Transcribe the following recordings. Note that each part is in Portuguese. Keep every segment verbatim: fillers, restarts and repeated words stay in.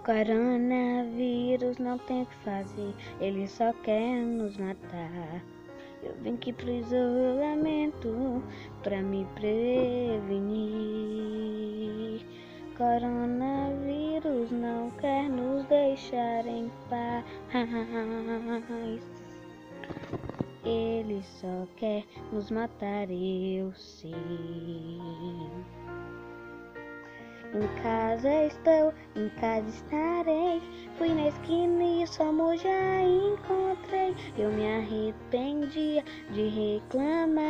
Coronavírus não tem o que fazer, ele só quer nos matar. Eu vim aqui pro isolamento pra me prevenir. Coronavírus não quer nos deixar em paz. Ele só quer nos matar, eu sei. Em casa estou, em casa estarei. Fui na esquina e só já encontrei. Eu me arrependia de reclamar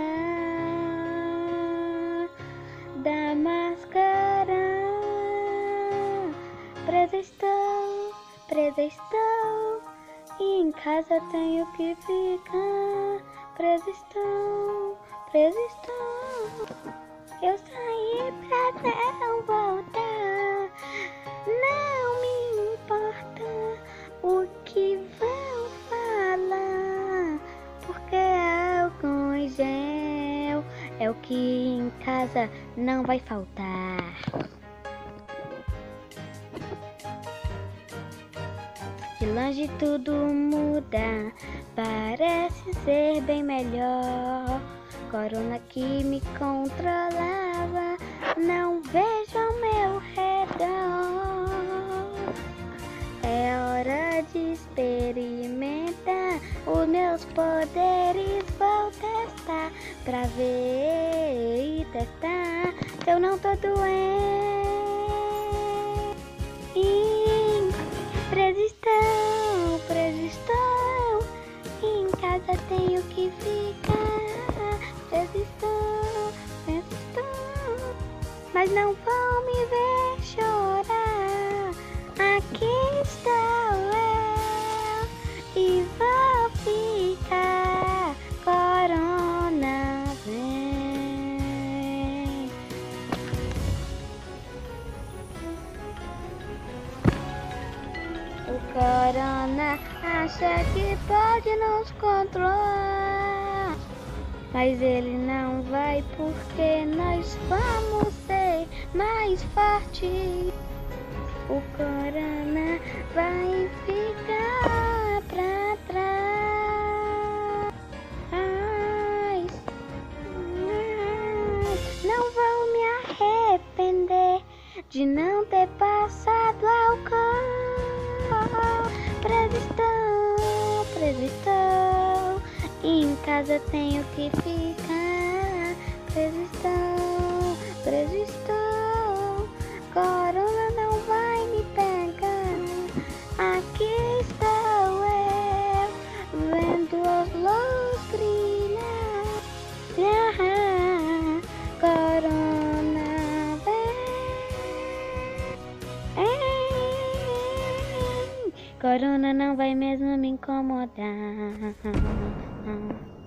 da máscara. Presa estou, presa estou, e em casa tenho que ficar. Presa estou, presa estou. Eu saí pra não voltar. Não me importa o que vão falar, porque álcool em gel é o que em casa não vai faltar. De longe tudo muda, parece ser bem melhor. Corona que me controlava, não vejo ao meu redor. É hora de experimentar os meus poderes, vou testar pra ver e testar se eu não tô doente. E presa estou, presa estou, em casa tenho que ficar. Presa estou, presa estou, mas não vão me ver chorar. Aqui estou eu e vou ficar. Corona vem. O corona acha que pode nos controlar, mas ele não vai, porque nós vamos ser mais fortes. O corona vai ficar pra trás. Ai, não vou me arrepender de não ter passado álcool. Presa estou, presa estou, e em casa tenho que ficar. Presa estou, presa estou, corona não vai me pegar. Aqui estou eu, vendo os luz brilhar. Ah, corona vem. Corona não vai mesmo me incomodar.